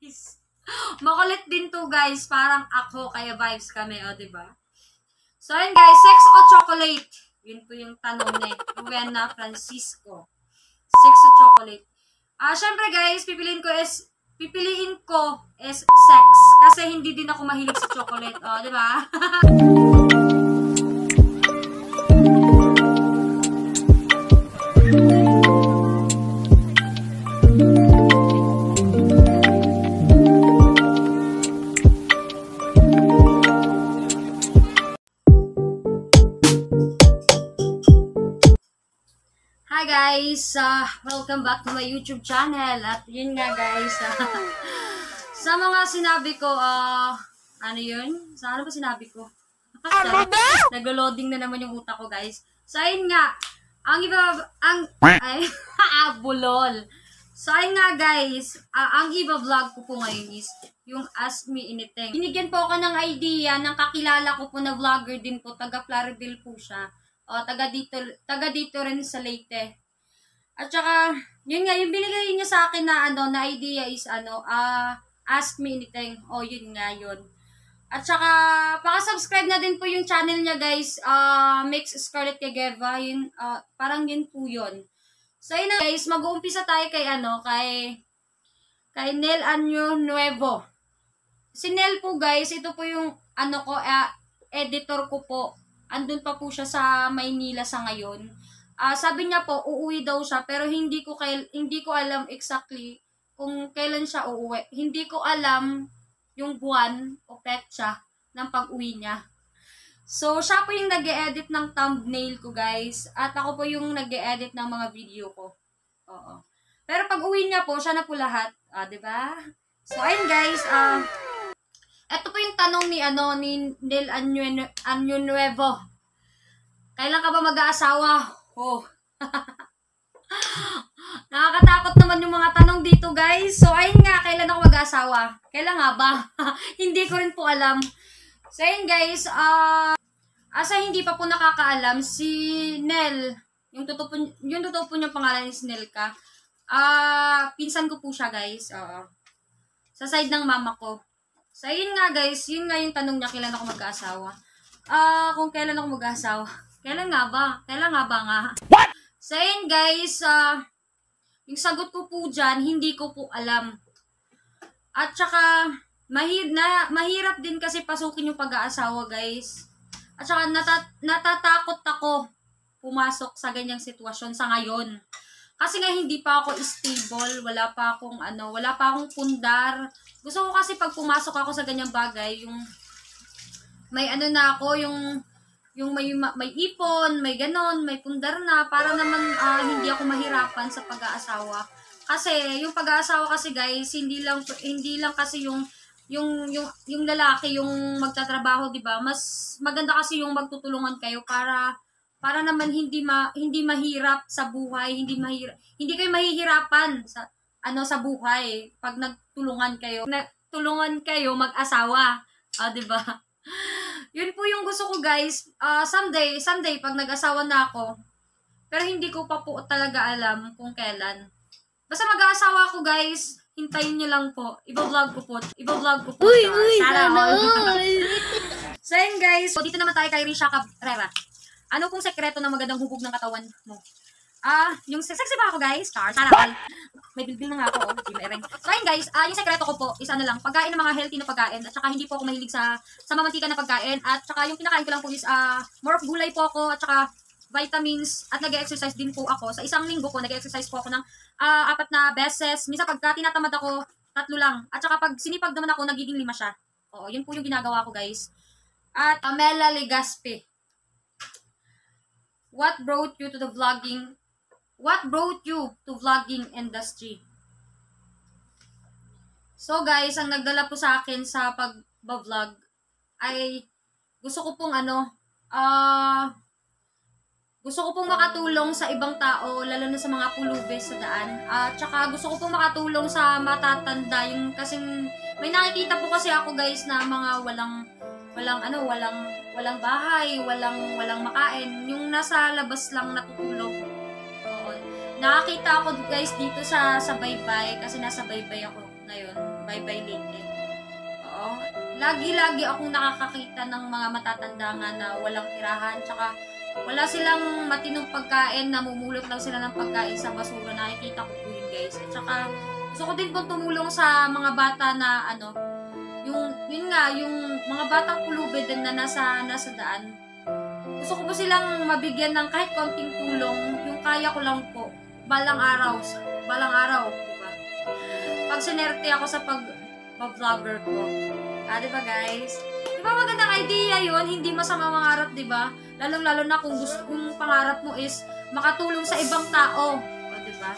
Makulit din to guys. Parang ako, kaya vibes kami, o diba? So ayun guys, sex o chocolate? Yun po yung tanong ni Rowena Francisco. Sex o chocolate? Syempre guys, pipiliin ko is sex. Kasi hindi din ako mahilig sa chocolate. O, diba? Hi guys! Welcome back to my YouTube channel. At yun nga guys, sa mga sinabi ko, ano yun? Sa ano ba sinabi ko? Nag-loading na naman yung utak ko guys. So ayun nga, bulol. So ayun nga guys, ang iba-vlog ko po ngayon is yung Ask Me Anything. Binigyan po ako ng idea ng kakilala ko po na vlogger din po, taga Plaridel po siya. O, taga dito rin sa Leyte. At saka, yun nga, yung binigay niya sa akin na, na idea is, Ask Me Anything. O, yun nga, yun. At saka, paka-subscribe na din po yung channel niya, guys. Mix Scarlett Kageva. Yun, parang yun po yun. So, yun na, guys, mag-uumpisa tayo kay Nel Anyo Nuevo. Si Nel po, guys, ito po yung, editor ko po. Andun pa po siya sa Maynila sa ngayon. Sabi niya po, uuwi daw siya, pero hindi ko alam exactly kung kailan siya uuwi. Hindi ko alam yung buwan o petsa ng pag-uwi niya. So, siya po yung nag-e-edit ng thumbnail ko, guys. At ako po yung nag-e-edit ng mga video ko. Oo. Pero pag-uwi niya po, siya na po lahat. Diba? So, ayun, guys. Ito po yung tanong ni Nel Anyo Nuevo. Kailan ka ba mag-aasawa? Oh. Nakakatakot naman yung mga tanong dito, guys. So, ayun nga, kailan ako mag-aasawa? Kailan nga ba? Hindi ko rin po alam. So, ayun, guys. Asa hindi pa po nakakaalam, si Nel, yung totoo po niyang pangalan is Nelka. Pinsan ko po siya, guys. Sa side ng mama ko. So, yun nga guys, yun nga yung tanong niya, kailan ako mag-aasawa. Kung kailan ako mag-aasawa. Kailan nga ba? Kailan nga ba nga? What? So, yun guys, yung sagot ko po dyan, hindi ko po alam. At saka, mahirap din kasi pasukin yung pag-aasawa guys. At saka, natatakot ako pumasok sa ganyang sitwasyon sa ngayon. Kasi nga hindi pa ako stable, wala pa akong pundar. Gusto ko kasi pag pumasok ako sa ganyang bagay, yung may yung may ipon, may ganon, may pundar na para naman hindi ako mahirapan sa pag-aasawa. Kasi yung pag-aasawa kasi guys, hindi lang kasi yung lalaki yung magtatrabaho, 'di ba? Mas maganda kasi yung magtutulungan kayo para naman hindi mahirap sa buhay, hindi kayo mahihirapan sa buhay pag nagtulungan kayo mag-asawa. 'Di ba? Yun po yung gusto ko, guys. Someday pag nag-asawa na ako, pero hindi ko pa po talaga alam kung kailan. Basta mag-aasawa ako, guys. Hintayin niyo lang po. Iba-vlog ko po. Uy, sana all. So, yun, guys. So, dito naman tayo kay Risha Cabrera. Ano kung sekreto ng magandang hubog ng katawan mo? Yung sexy ba ako, guys? Sana all. May bilbil na nga ako, So, ayun, guys, yung sekreto ko po is pagkain ng mga healthy na pagkain. At saka hindi po ako mahilig sa mamantika na pagkain. At saka yung kinakain ko lang po is more of gulay po ako. At saka vitamins. At nag-exercise din po ako. Sa isang linggo po, nag-exercise po ako ng 4 na beses. Minsan pagka tinatamad ako, 3 lang. At saka pag sinipag naman ako, nagiging 5 siya. Oo, yun po yung ginagawa ko, guys. At Amela Legaspi. What brought you to vlogging industry? So guys, ang nagdala po sa akin sa pag-vlog ay gusto ko pong makatulong sa ibang tao, lalo na sa mga pulubes sa daan. At saka gusto ko pong makatulong sa matatanda, yung kasing may nakikita po kasi ako guys na mga walang bahay, walang makain, yung nasa labas lang natutulog. Nakakita ako guys dito sa Baybay kasi nasa Baybay ako ngayon. Bye-bye Leyte. Oo. Lagi-lagi akong nakakakita ng mga matatanda nga na walang tirahan, tsaka wala silang matinong pagkain, namumulot lang sila ng pagkain sa basura. Nakikita ko po yun, guys. At tsaka, gusto ko din pong tumulong sa mga bata na, yun nga, yung mga batang pulubid din na nasa daan. Gusto ko po silang mabigyan ng kahit konting tulong, yung kaya ko lang po, balang araw, diba? Pag sinerte ako sa pag-vlogger ko. Diba guys? Diba magandang idea yun? Hindi masama mangarap, diba? Lalong-lalo na kung pangarap mo is makatulong sa ibang tao. O, diba?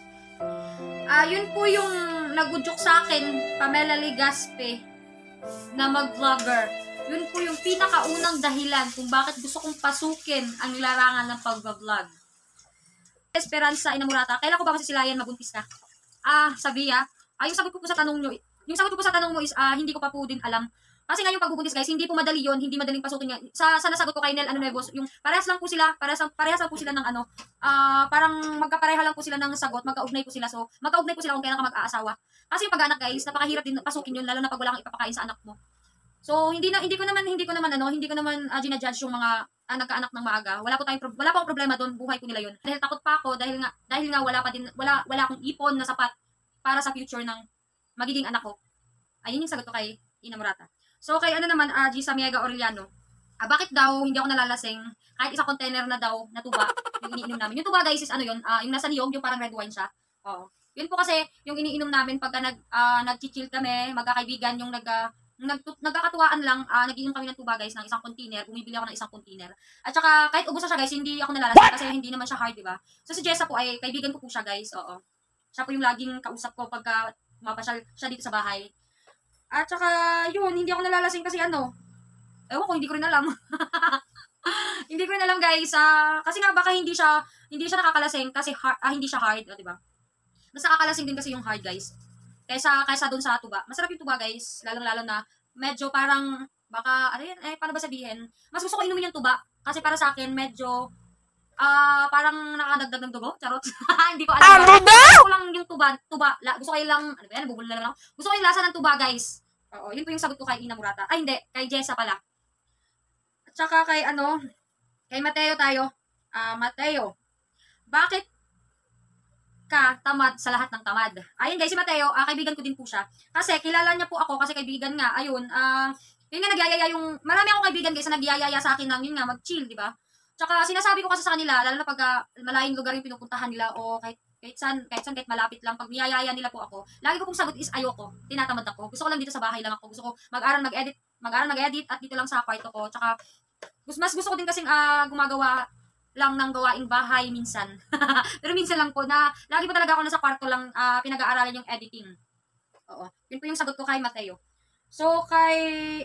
Yun po yung nagudyok sa akin, Pamela Legaspi, na mag-vlogger. Yun po yung pinakaunang dahilan kung bakit gusto kong pasukin ang larangan ng pag-vlog. Esperanza Inamurata, kailan ko ba masisilayan mabuntis ka? Sabiya, yung sagot ko po sa tanong nyo, mo is hindi ko pa po din alam. Kasi nga yung pagbubuntis guys, hindi po madali yun, hindi madaling pasukin nga. Sa nasagot ko kay Nel Nuevos, yung parehas lang po sila ng parang magkapareha lang po sila ng sagot, magkaugnay po sila. So, magkaugnay po sila kung kailan ka mag-aasawa. Kasi yung pag-anak guys, napakahirap din pasukin yun, lalo na pag wala kang ipapakain sa anak mo. So, hindi ko naman ginajudge yung mga nagkaanak ng maaga. Wala po akong problema doon, buhay ko nila yun. Dahil takot pa ako dahil nga wala akong ipon na sapat para sa future ng magiging anak ko. Ayun yung sagot ko kay Ina Murata. So, kay G. Samiega Aureliano, bakit daw hindi ako nalalasing kahit isang container na daw na tuba yung iniinom namin. Yung tuba guys is yung nasa niyog, yung parang red wine siya. Oo. Yun po kasi yung iniinom namin pagka nag-chill kami, magkakaibigan, yung nagkakatuwaan lang, nagiinom kami ng tuba guys ng isang container, bumibili ako ng isang container. At saka kahit ubos na siya guys, hindi ako nalalasing kasi hindi naman siya hard, diba? So si Jessa po ay kaibigan ko po siya guys, oo. Siya po yung laging kausap ko pagka mapasyal siya dito sa bahay. At saka, yun, hindi ako nalalasing kasi ewan ko, hindi ko rin alam. Hindi ko rin alam guys, kasi nga baka hindi siya nakakalasing kasi hindi siya hard, diba? Mas nakakalasing din kasi yung hard guys. Kaysa dun sa tuba. Masarap yung tuba guys, lalong-lalo na medyo parang, baka, paano ba sabihin? Mas gusto ko inumin yung tuba, kasi para sa akin, medyo, parang nakadagdag ng dugo, charot. Hindi ko alam. Gusto ko lang yung tuba, gusto ko lang, nabubulol na lang. Gusto ko yung lasa ng tuba, guys. Oo, yun po yung sagot ko kay Ina Murata. Hindi, kay Jessa pala. At saka kay Mateo tayo. Mateo, bakit ka tamad sa lahat ng tamad? Ayun guys, si Mateo, kaibigan ko din po siya. Kasi kilala niya po ako, kasi kaibigan nga, ayun, yun nga nagyayaya marami akong kaibigan guys na nagyayaya sa akin ng, yun nga, mag-chill, di ba? Tsaka sinasabi ko kasi sa kanila, lalo na pag malayong lugar yung pinupuntahan nila o kahit malapit lang, pag niyayaya nila po ako, lagi ko pong sagot is ayoko, tinatamad ako. Gusto ko lang dito sa bahay lang ako. Gusto ko mag-aral, mag-edit at dito lang sa kwarto ko. Tsaka mas gusto ko din kasing gumagawa lang ng gawaing bahay minsan. Pero minsan lang po na lagi pa talaga ako nasa kwarto lang pinag-aaralan yung editing. Oo. Yun po yung sagot ko kay Mateo. So kay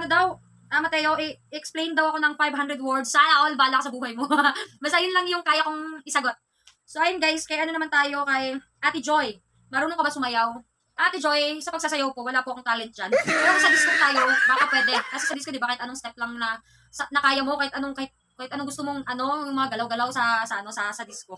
Mateo, explain daw ako ng 500 words. Sana all, bala ka sa buhay mo. Basta yun lang yung kaya kong isagot. So, ayun guys, kay naman tayo kay Ate Joy. Marunong ka ba sumayaw? Ate Joy, sa pagsasayaw po, wala po akong talent dyan. Pero sa disco tayo, baka pwede. Kasi sa disco, di ba, kahit anong step lang na kaya mo, kahit anong gusto mong, yung mga galaw-galaw sa disco.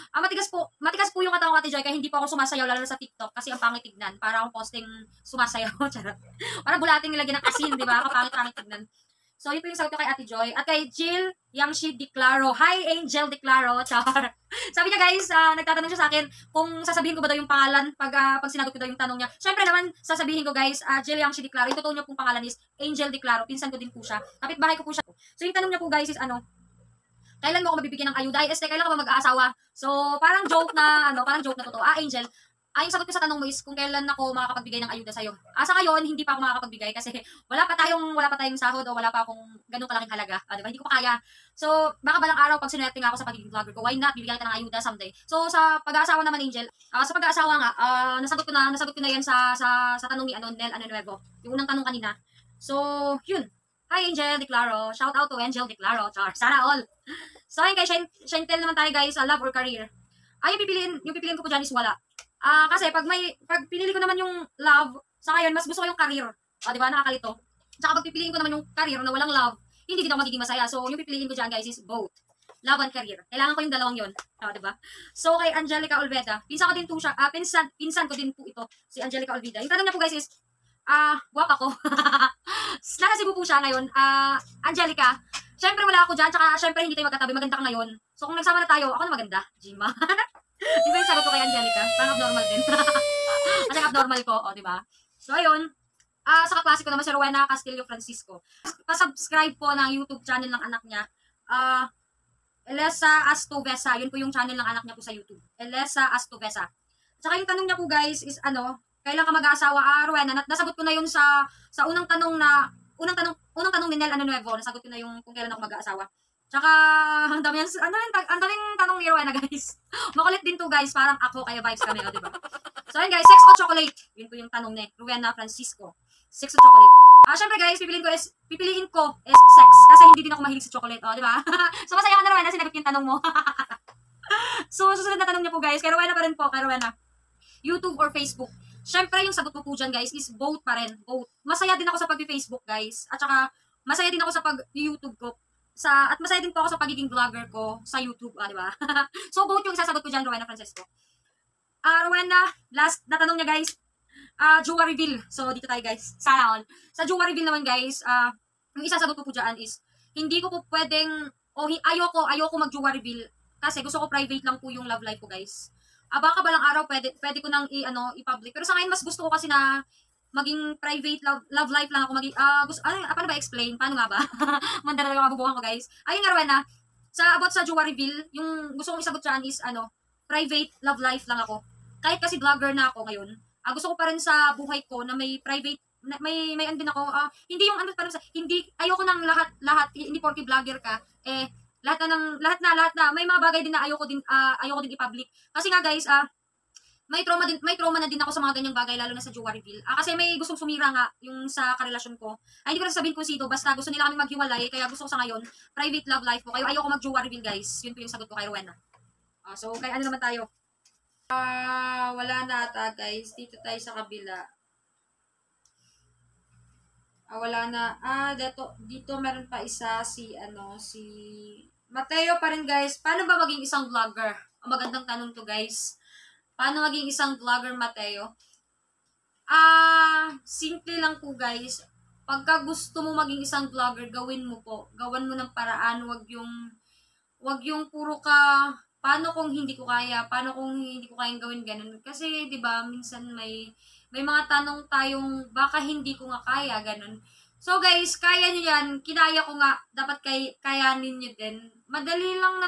Matigas po yung katawan ko, Ate Joy, kaya hindi po ako sumasayaw, lalo sa TikTok, kasi ang pangit tignan. Para akong posting sumasayaw, charot. Para bulating nilagyan ng asin, di ba? Kapangit tignan. So, yun po yung sagot ko kay Ate Joy. At kay Jill Yangshi Declaro. Hi, Angel Declaro. Char. Sabi niya guys, nagtatanong siya sa akin kung sasabihin ko ba daw yung pangalan pag sinagot ko daw yung tanong niya. Siyempre naman, sasabihin ko guys, Jill Yangshi Declaro. Yung totoo niya pong pangalan is Angel Declaro. Pinsan ko din po siya. Kapitbahay ko po siya. So, yung tanong niya po guys is kailan mo ako mabibigyan ng ayuda? Kailan ka ba mag-aasawa? So, parang joke na totoo. Angel, yung sagot ko sa tanong mo is kung kailan ako makakapagbigay ng ayuda sa'yo. Sa ngayon, hindi pa ako makakapagbigay kasi wala pa tayong sahod o wala pa akong ganun kalaking halaga. Diba? Hindi ko pa kaya. So, baka balang araw pag sinerting ako sa pagiging vlogger ko, why not? Bibigyan kita ng ayuda someday. So, sa pag-aasawa naman, Angel, sa pag-aasawa nga, nasagot ko na yan sa tanong ni Nel Nuevo. Yung unang tanong kanina. So, yun. Hi, Angel Declaro. Shout out to Angel Declaro. Char. Sana all. So, ayun kay Shentel naman tayo guys, love or career. Yung pipiliin ko po dyan is wala. Kasi pag pinili ko naman yung love, sa ngayon, mas gusto ko yung career. Di ba? Nakakalito. Tsaka pag pipiliin ko naman yung career na walang love, hindi din ako magiging masaya. So, yung pipiliin ko dyan, guys, is both. love and career. Kailangan ko yung dalawang yun. Diba? So, kay Angelica Olveda, pinsan ko din po siya, pinsan ko din po ito, si Angelica Olveda. Yung tanong niya po guys is, guwapa ko. Nasa Cebu po siya ngayon. Angelica, syempre wala ako dyan, tsaka syempre hindi tayo magkatabi, maganda ka ngayon. So, kung nagsama na tayo, ako na maganda. Jima. Di ba yung sagot ko kay Angelica? Parang abnormal din. Kasi abnormal ko, diba? So, ayun. Sa kaklase ko naman si Rowena Castillo Francisco. Pa-subscribe po ng YouTube channel ng anak niya. Elesa Astovesa. Yun po yung channel ng anak niya po sa YouTube. Elesa Astovesa. Tsaka yung tanong niya po guys is kailan ka mag-aasawa? Rowena, nasagot ko na yun sa unang tanong ni Nel Nuevo. Nasagot ko na yung kung kailan ako mag-aasawa. Tsaka, ang daming tanong ni Rowena guys. Makulit din to guys. Parang ako, kaya vibes kami, diba? So ayun guys, sex o chocolate? Yun po yung tanong ni Rowena Francisco. Sex o chocolate? Syempre guys, pipiliin ko is sex. Kasi hindi din ako mahilig sa chocolate, diba? So masaya ka na Rowena, sinagot yung tanong mo. So susunod na tanong niya po guys, kay Rowena pa rin po, kay Rowena. YouTube or Facebook? Syempre yung sagot ko po dyan guys is both pa rin, both. Masaya din ako sa pag-Facebook guys. At saka, masaya din ako sa pag-YouTube ko. At masaya din po ako sa pagiging vlogger ko sa YouTube, diba? So both yung isasagot ko dyan, Rowena Francisco. Rowena, last na tanong niya guys, Jua reveal. So, dito tayo guys. Sana all. Sa Jua reveal naman guys, yung isasagot ko po dyan is, hindi ko po pwedeng, ayoko mag-Jua reveal, kasi gusto ko private lang po yung love life ko guys. Baka balang araw, pwede ko nang i-public. Pero sa ngayon, mas gusto ko kasi na maging private love life lang ako. Paano ba explain? Paano nga ba? Mandala yung kabubuhan ko guys. Ayun nga Rowena, about sa Jua reveal, yung gusto kong isagot dyan is, private love life lang ako. Kahit kasi vlogger na ako ngayon, gusto ko pa rin sa buhay ko na may private, may din ako, hindi yung hindi, ayoko nang lahat, hindi porke vlogger ka, lahat na, may mga bagay din na ayoko din i-public. Kasi nga guys, may trauma na din ako sa mga ganyang bagay, lalo na sa Jua reveal. Kasi may gustong sumira nga yung sa karelasyon ko. Hindi ko na sasabihin kung sino, basta gusto nila kaming maghiwalay, kaya gusto ko sa ngayon, private love life ko. Kaya ayoko mag-Jua reveal guys. Yun po yung sagot ko kay Rowena. So, kay ano naman tayo? Wala na ata guys. Dito tayo sa kabila. Wala na. Dito meron pa isa si Mateo pa rin guys. Paano ba maging isang vlogger? Magandang tanong to guys. Paano maging isang vlogger, Mateo? Simple lang po guys. Pagka gusto mo maging isang vlogger, gawin mo po. Gawan mo ng paraan. Wag yung puro ka, paano kung hindi ko kaya? Paano kung hindi ko kayang gawin ganun? Kasi, di ba, minsan may mga tanong tayong baka hindi ko nga kaya, ganun. So, guys, kaya nyo yan. Kinaya ko nga. Dapat kayanin nyo din. Madali lang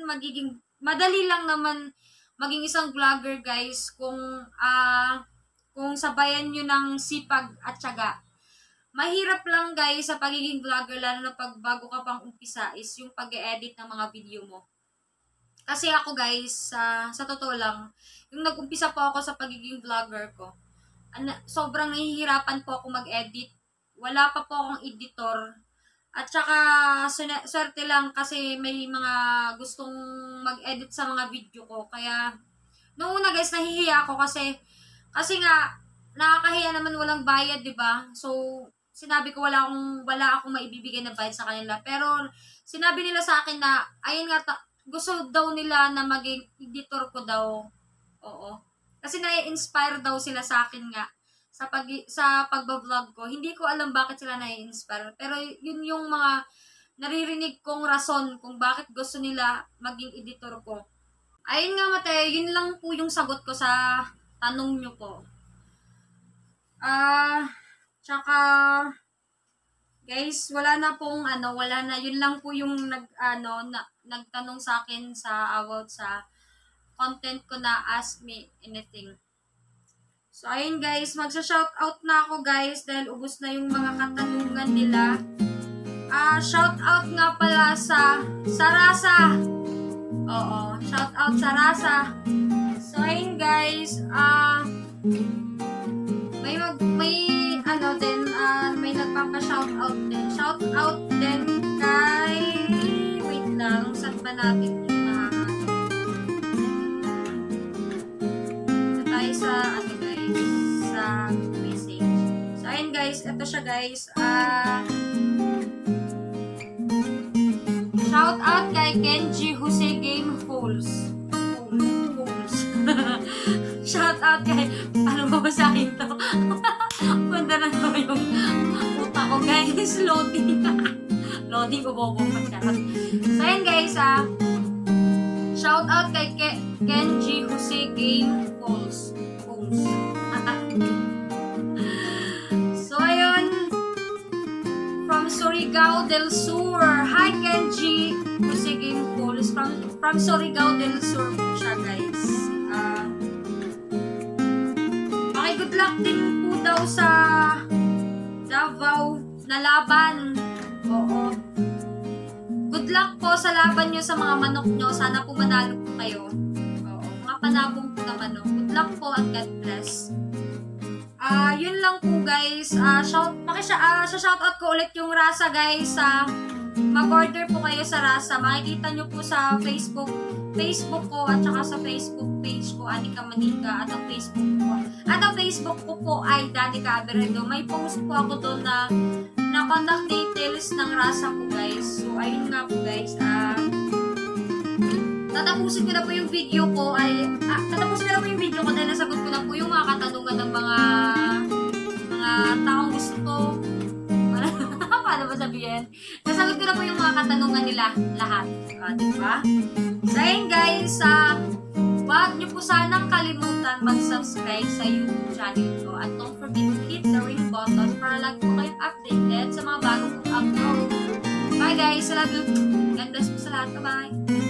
naman maging isang vlogger, guys, kung sabayan nyo ng sipag at tiyaga. Mahirap lang, guys, sa pagiging vlogger, lalo na pag bago ka pang umpisa, is yung pag-e-edit ng mga video mo. Kasi ako guys, sa totoo lang, yung nag-umpisa po ako sa pagiging vlogger ko, sobrang nahihirapan po ako mag-edit. Wala pa po akong editor. At saka, swerte lang kasi may mga gustong mag-edit sa mga video ko. Kaya, noong una guys, nahihiya ako kasi nga, nakakahiya naman walang bayad, diba? So, sinabi ko wala akong maibibigay na bayad sa kanila. Pero, sinabi nila sa akin na, ayun nga, gusto daw nila na maging editor ko daw. Oo. Kasi nai-inspire daw sila sa akin nga sa pagba-vlog ko. Hindi ko alam bakit sila nai-inspire. Pero yun yung mga naririnig kong rason kung bakit gusto nila maging editor ko. Ayun nga Mateo, yun lang po yung sagot ko sa tanong nyo po. Tsaka guys, wala na, yun lang po yung nagtanong sa akin about sa content ko na Ask Me Anything. So, ayun guys, magsa-shoutout na ako guys dahil ubos na yung mga katanungan nila. Shoutout nga pala sa Sarasa. Oo, shoutout Sarasa. So, ayun guys, may nagpapa-shoutout din. Shoutout din kay, wait lang, saan ba natin tayo sa, sa message. So, ayun guys, ito siya guys, Shout out kay Kenji Jose Game Fools. Shout out kay, ano babasahin to? Punta na to yung puta ko guys. Loading. Loading ko bobo masyarot. So yun guys shout out kay Kenji Jose Game Fools. So ayun, from Surigao del Sur. Hi Kenji Jose Game Fools from Surigao del Sur po siya guys. Good luck din po daw sa Davao na laban. Oo. Good luck po sa laban nyo sa mga manok nyo. Sana po manalo po kayo. Oo. Mga panabong po na manok. Good luck po at God bless. Yun lang po guys. Shoutout ko ulit yung rasa guys. Mag-order po kayo sa rasa. Makikita nyo po sa Facebook ko at saka sa Facebook page ko, Anika Manika, at ang Facebook ko po ay Danica Aberredo. May post po ako doon na contact details ng rasa ko guys. So ayun nga po guys. Tatapusin ko na po yung video ko dahil nasagot ko na po yung mga katanungan ng mga taong gusto. Paano ba sabihin? Nasagot ko na po yung mga katanungan nila lahat. Diba? So ayun guys, huwag niyo po sanang kalimutan mag-subscribe sa YouTube channel ko. At don't forget to hit the ring button para lagi po kayong updated sa mga bagong upload. Bye guys! I love you. God bless po sa lahat. Bye-bye!